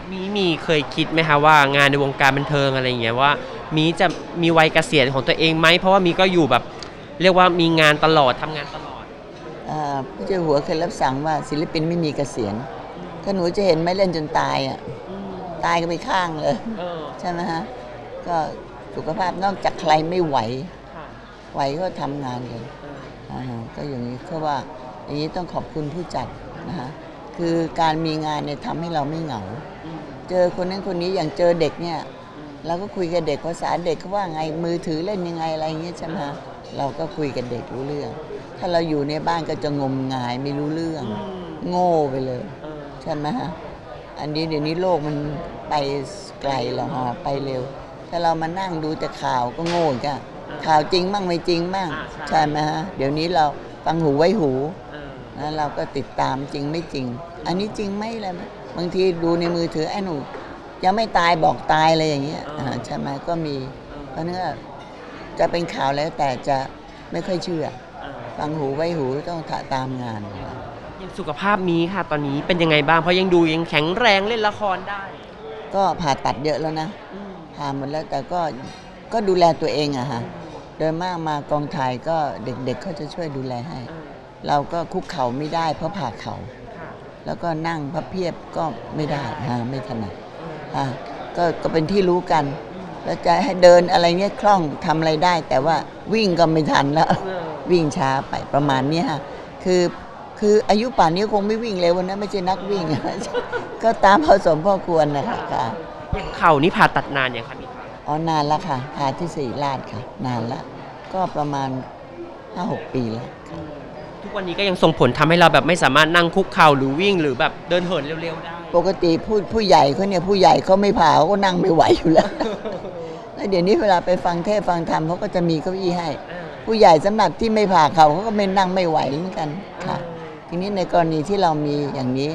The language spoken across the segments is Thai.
มีเคยคิดไหมคะว่างานในวงการบันเทิงอะไรอย่างเงี้ยว่ามีจะมีวัยเกษียณของตัวเองไหมเพราะว่ามีก็อยู่แบบเรียกว่ามีงานตลอดทำงานตลอดพระเจ้าหัวเคยรับสั่งว่าศิลปินไม่มีเกษียณถ้าหนูจะเห็นไม่เล่นจนตายอ่ะตายก็ไปข้างเลยใช่ไหมฮะก็สุขภาพนอกจากใครไม่ไหวก็ทำงานกันก็อย่างนี้เพราะว่าอย่างนี้ต้องขอบคุณผู้จัดนะฮะคือการมีงานเนี่ยทำให้เราไม่เหงาเจอคนนั้นคนนี้อย่างเจอเด็กเนี่ยเราก็คุยกับเด็กภาษาเด็กเขาว่าไงมือถือเล่นยังไงอะไรอย่างเงี้ยใช่ไหมฮะเราก็คุยกับเด็กรู้เรื่องถ้าเราอยู่ในบ้านก็จะงมงายไม่รู้เรื่องโง่ไปเลยใช่ไหมฮะอันนี้เดี๋ยวนี้โลกมันไปไกลแล้วฮะไปเร็วถ้าเรามานั่งดูแต่ข่าวก็โง่กันข่าวจริงมั่งไม่จริงมั่งใช่ไหมฮะเดี๋ยวนี้เราฟังหูไว้หูแล้วเราก็ติดตามจริงไม่จริงอันนี้จริงไหมอะไรบางทีดูในมือถือไอ้หนูยังไม่ตายบอกตายอะไรอย่างเงี้ยใช่ไหมก็มีเพราะเนื้อจะเป็นข่าวแล้วแต่จะไม่ค่อยเชื่อฟังหูไว้หูต้องตามงานยังสุขภาพมีค่ะตอนนี้เป็นยังไงบ้างเพราะยังดูยังแข็งแรงเล่นละครได้ก็ผ่าตัดเยอะแล้วนะผ่าหมดแล้วแต่ก็ดูแลตัวเองอะฮะโดยมากมากองถ่ายก็เด็กๆเขาจะช่วยดูแลให้เราก็คุกเข่าไม่ได้เพราะผ่าเข่าแล้วก็นั่งพับเพียบก็ไม่ได้ไม่ถนัดก็เป็นที่รู้กันแล้วจะให้เดินอะไรเงี้ยคล่องทำอะไรได้แต่ว่าวิ่งก็ไม่ทันแล้ววิ่งช้าไปประมาณนี้ฮะคืออายุป่านนี้คงไม่วิ่งเร็วนะไม่ใช่นักวิ่งก็ตามพอสมพอควรนะคะอย่างเข่านี่ผ่าตัดนานยังคะมีนานแล้วค่ะผ่าที่ศิริราชค่ะนานแล้วก็ประมาณ 5-6 ปีแล้วทุกวันนี้ก็ยังส่งผลทำให้เราแบบไม่สามารถนั่งคุกเข่าหรือวิ่งหรือแบบเดินเหินเร็วๆได้ปกติผู้ใหญ่เขาเนี่ยผู้ใหญ่เขาไม่ผ่าเขาก็นั่งไม่ไหวอยู่แล้วแล้วเดี๋ยวนี้เวลาไปฟังเทศฟังธรรมเขาก็จะมีเก้าอี้ให้ผู้ใหญ่สำหรับที่ไม่ผ่าเขาก็ไม่นั่งไม่ไหวเหมือนกันค่ะทีนี้ในกรณีที่เรามีอย่างนี้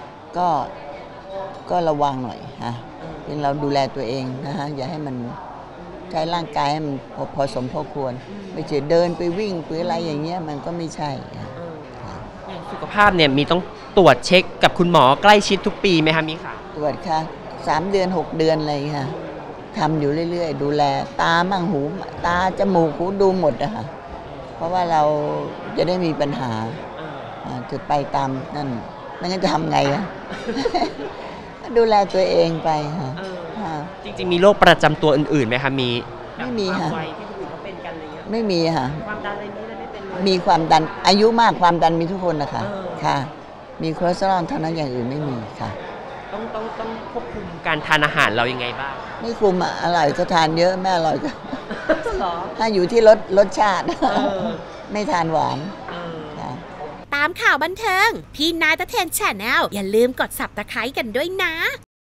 ก็ระวังหน่อยเป็นเราดูแลตัวเองนะฮะอย่าให้มันใช้ร่างกายให้มันพอสมพอควรไม่ใช่เดินไปวิ่งหรืออะไรอย่างเงี้ยมันก็ไม่ใช่สุขภาพเนี่ยมีต้องตรวจเช็คกับคุณหมอใกล้ชิดทุกปีไหมคะมีค่ะตรวจค่ะ3 เดือน 6 เดือนอะไรค่ะทำอยู่เรื่อยๆดูแลตามั่งหูตาจมูกหูดูหมดนะคะเพราะว่าเราจะได้มีปัญหาจะไปตามนั่นไม่งั้นจะทำไงดูแลตัวเองไปค่ะจริงๆมีโรคประจำตัวอื่นๆไหมคะไม่มีค่ะที่คนอื่นเขาเป็นกันอะไรเงี้ยไม่มีค่ะความดันอะไรนี้ไม่เป็นเลยมีความดันอายุมากความดันมีทุกคนนะคะค่ะมีคอเลสเตอรอลเท่านั้นอย่างอื่นไม่มีค่ะต้องควบคุมการทานอาหารเรายังไงบ้างไม่คุมอร่อยก็ทานเยอะไม่อร่อยก็ถ้าอยู่ที่รสชาติไม่ทานหวานตามข่าวบันเทิงพี่นายตะเทนแชนแนลอย่าลืมกด Subscribe กันด้วยนะ